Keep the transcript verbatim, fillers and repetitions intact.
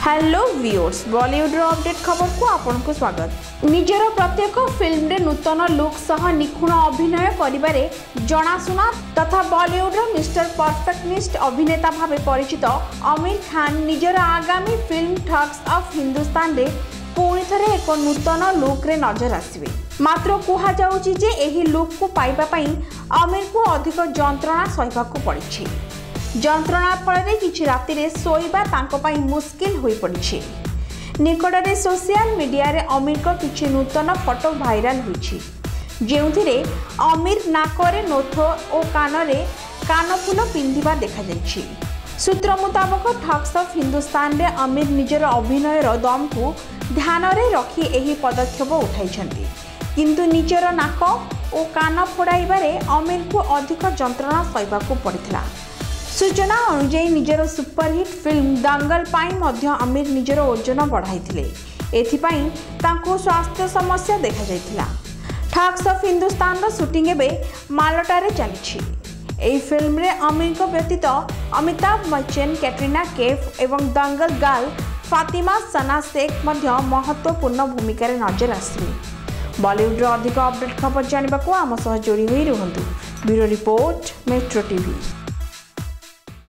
Hello viewers, Bollywood update खबर को आपन को स्वागत। निजर प्रत्येक फिल्म रे नूतन लुक सह निखुण अभिनय करिबारे जनाशुना तथा बॉलीवुड मिस्टर परफेक्टनिस्ट अभिनेता भावे परिचित आमिर खान निजर आगामी फिल्म ठग्स ऑफ हिंदुस्तान रे पुणी थरे एक नूतन लुक रे नजर आसिबे। मात्र कुहा जाउची जे एही लुक को पाइबा पई आमिर को अधिक जंत्रणा सहिबा को पड़िछि। जंत्रणा फल किछि राति रे सोइबा तांको पई मुश्किल होई पड़िछि। निकटरे सोशल मीडिया रे आमिर को किछि नूतन फोटो वायरल होइछि, जेउथिरे आमिर नाकरे नोथ ओ कानरे कानफुल पिंधिबा देखा जाइछि। सूत्र मुताबक ठग्स ऑफ हिंदुस्तान रे आमिर निजर अभिनयर दम को ध्यान रे रखी एही पदक्षेप उठाइछन्ति, किंतु निजर नाक ओ कान फोड़ाइबारे आमिर को अधिक जंत्रणा सहिबा को पड़िथिला। सूचना अनुसार निजर सुपरहिट फिल्म दंगल पाई मध्य आमिर निजर ओजन बढ़ाइथिले। एथिपाई तांको स्वास्थ्य समस्या देखा जाइथिला। ठग्स ऑफ हिंदुस्तान रो शूटिंग एबे मालटारे चलिछि। एही फिल्म रे आमिर को व्यतीत अमिताभ बच्चन, कैटरीना कैफ एवं दंगल गर्ल फातिमा सना शेख मध्य महत्वपूर्ण भूमिका रे नजर आसिबे। बॉलीवुड रो अधिक अपडेट खबर जानिबा को आम सह जोड़ी होई रहंतु। Bureau report, Metro TV.